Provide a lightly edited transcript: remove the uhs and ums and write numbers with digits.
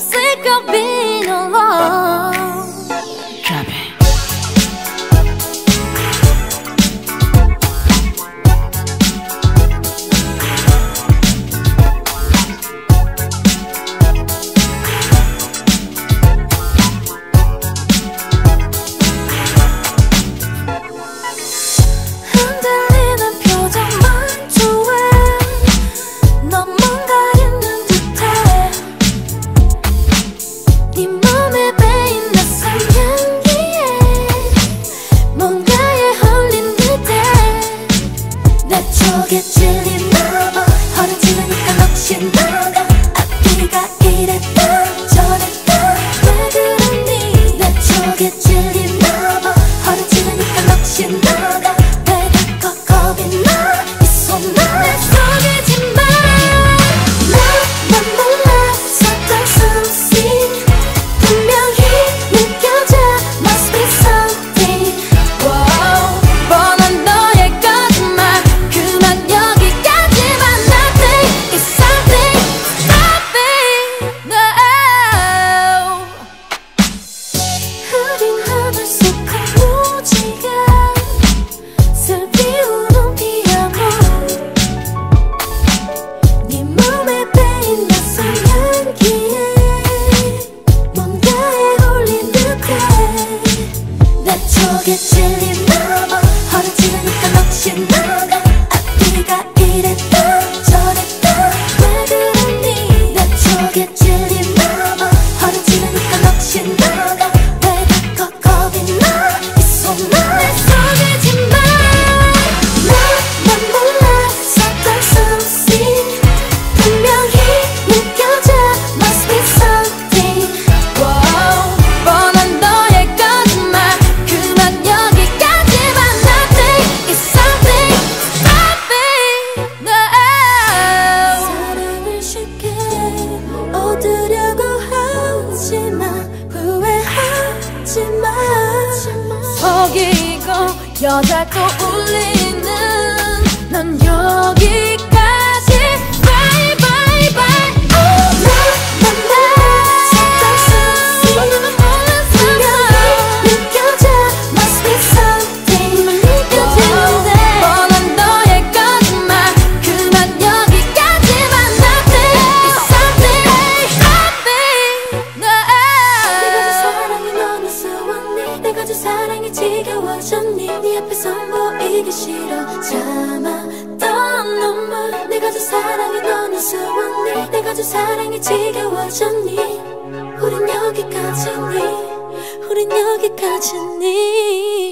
sick of being alone. Drop it. 속에 찔리나 봐. 허를 찌르니까 넋이 나가. 앞뒤가 이랬다 저랬다 왜 그러니. 내 쪽에 찔리나 봐. 허를 찌르니까 넋이 나가. 왜 자꾸 겁이 나. 이 손 날 속이지 마. 나만 몰라 something something 분명히 느껴져 must be something. Wow, 뻔한 너의 거짓말 그만 여기까지만. Nothing is something. Stop it now. 흐린 하늘 속 한 무지개 슬피 우는 피아노. 네 몸에 배인 낯선 향기에 뭔가에 홀린 듯해. 내 쪽에 찔리나 봐. 허를 찌르니까 넋이 나가. 앞뒤가 이랬다 저랬다 왜 그러니. 내 쪽에 찔리나 봐. 허를 찌르니까 넋이 나가. 왜 자꾸 겁이 나. 이 손 날 속이지 마. 나만 몰라 something something 분명히 느껴져 must be something. Wow, 뻔한 너의 거짓말 그만 여기까지만. Nothing is something. Stop it now. 사랑을 쉽게 얻으려고 하지마. 후회하지마. 속이고 여자고 울리는 넌 여기까지. Bye bye bye. 나만 몰라 something something 분명히 느껴져 must be something. 느껴지는데 뻔한 너의 거짓말 그만 여기까지만. Nothing is something. Stop it 내가 준 now. 사랑이 너무 수웠니. 내가 준 사랑이 지겨워졌니. 네 앞에서 보이기 싫어 참았던 눈물. 내가 준 사랑이 너무 수웠니. 내가 준 사랑이 지겨워졌니. 우린 여기까지니. 우린 여기까지니.